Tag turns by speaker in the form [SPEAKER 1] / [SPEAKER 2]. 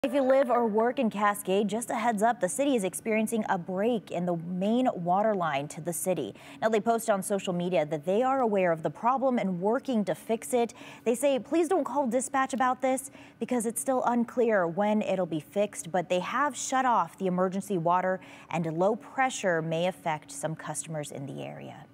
[SPEAKER 1] If you live or work in Cascade, just a heads up, the city is experiencing a break in the main water line to the city. Now, they posted on social media that they are aware of the problem and working to fix it. They say, please don't call dispatch about this because it's still unclear when it'll be fixed, but they have shut off the emergency water and low pressure may affect some customers in the area.